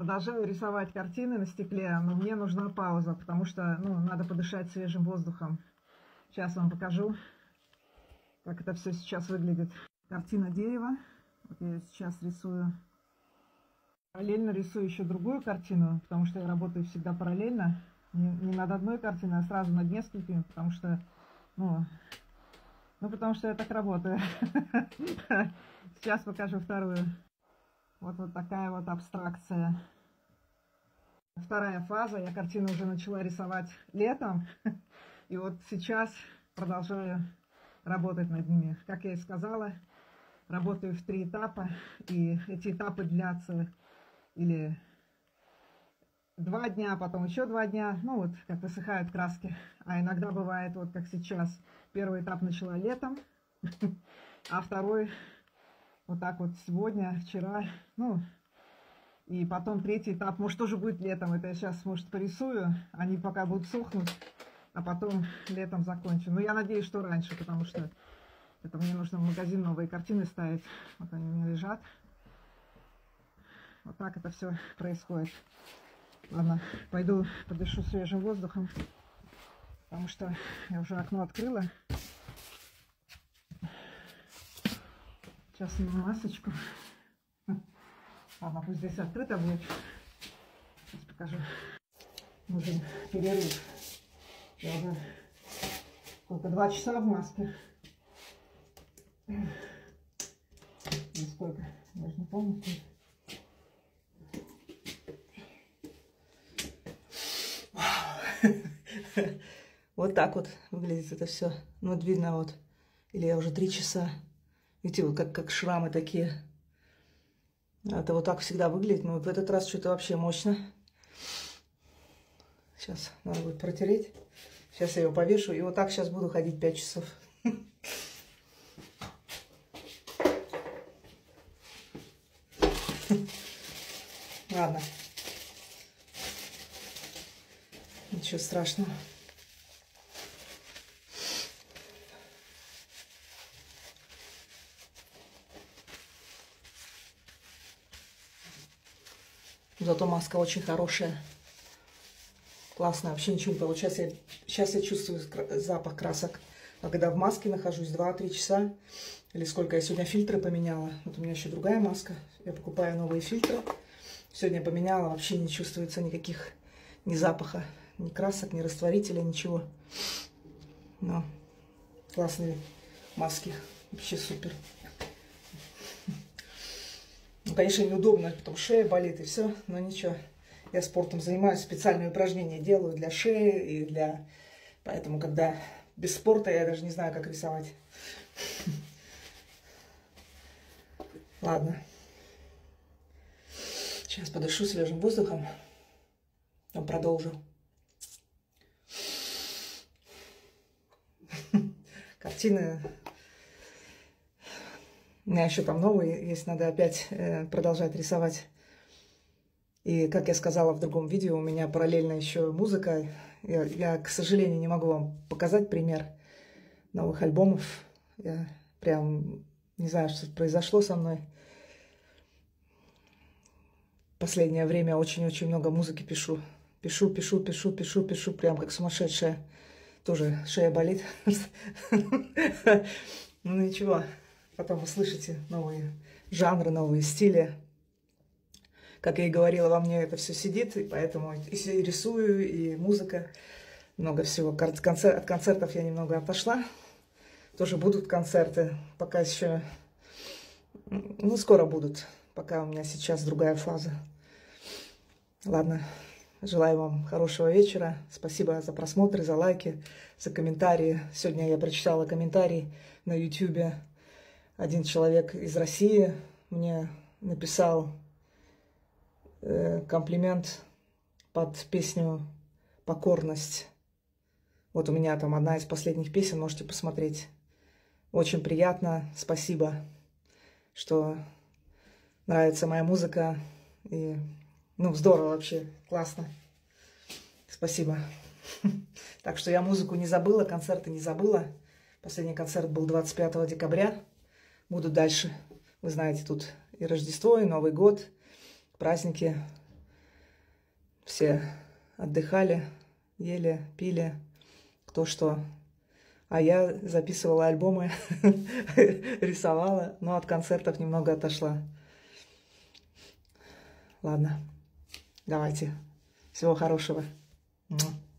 Продолжаю рисовать картины на стекле, но мне нужна пауза, потому что надо подышать свежим воздухом. Сейчас вам покажу, как это все сейчас выглядит. Картина дерева. Вот я сейчас рисую. Параллельно рисую еще другую картину, потому что я работаю всегда параллельно. Не над одной картиной, а сразу над несколькими, потому что, потому что я так работаю. Сейчас покажу вторую. Вот такая вот абстракция. Вторая фаза. Я картину уже начала рисовать летом. И вот сейчас продолжаю работать над ними. Как я и сказала, работаю в 3 этапа. И эти этапы длятся или 2 дня, потом еще 2 дня. Как высыхают краски. А иногда бывает, вот как сейчас. Первый этап начала летом. А второй вот так вот сегодня, вчера. И потом третий этап, может, тоже будет летом. Это я сейчас, может, порисую. Они пока будут сохнуть, а потом летом закончу. Но я надеюсь, что раньше, потому что это мне нужно в магазин новые картины ставить. Вот они у меня лежат. Вот так это все происходит. Ладно, пойду подышу свежим воздухом, потому что я уже окно открыла. Сейчас сниму масочку. Ладно, пусть здесь открыто будет. Сейчас покажу. Нужен перерыв. Я уже сколько, 2 часа в маске. И сколько? Даже не помню. Вот так вот выглядит это все. Вот видно вот. Или я уже 3 часа. Видите, вот как шрамы такие. Это вот так всегда выглядит. Но вот в этот раз что-то вообще мощно. Сейчас надо будет протереть. Сейчас я ее повешу. И вот так сейчас буду ходить 5 часов. Ладно. Ничего страшного. Зато маска очень хорошая. Классная. Вообще ничего не получается. Сейчас я чувствую запах красок. А когда в маске нахожусь 2-3 часа, или сколько я сегодня фильтры поменяла. Вот у меня еще другая маска. Я покупаю новые фильтры. Сегодня поменяла. Вообще не чувствуется никаких ни запаха, ни красок, ни растворителя, ничего. Но классные маски. Вообще супер. Конечно, неудобно, потом шея болит и все, но ничего. Я спортом занимаюсь, специальные упражнения делаю для шеи и для... Поэтому, когда без спорта, я даже не знаю, как рисовать. Ладно. Сейчас подышу свежим воздухом. Потом продолжу. Картины... У меня еще там новые есть, надо опять продолжать рисовать. И, как я сказала в другом видео, у меня параллельно еще музыка. Я, к сожалению, не могу вам показать пример новых альбомов. Я прям не знаю, что произошло со мной. В последнее время очень-очень много музыки пишу. Пишу, прям как сумасшедшая. Тоже шея болит. Ну ничего. Потом услышите новые жанры, новые стили. Как я и говорила, во мне это все сидит, и поэтому и рисую, и музыка. Много всего. От концертов я немного отошла. Тоже будут концерты. Пока еще... скоро будут. Пока у меня сейчас другая фаза. Ладно. Желаю вам хорошего вечера. Спасибо за просмотры, за лайки, за комментарии. Сегодня я прочитала комментарий на YouTube. Один человек из России мне написал комплимент под песню «Покорность». Вот у меня там одна из последних песен, можете посмотреть. Очень приятно, спасибо, что нравится моя музыка. И, здорово вообще, классно. Спасибо. Так что я музыку не забыла, концерты не забыла. Последний концерт был 25 декабря. Буду дальше. Вы знаете, тут и Рождество, и Новый год, праздники. все отдыхали, ели, пили, кто что. А я записывала альбомы, рисовала, но от концертов немного отошла. Ладно, давайте. Всего хорошего.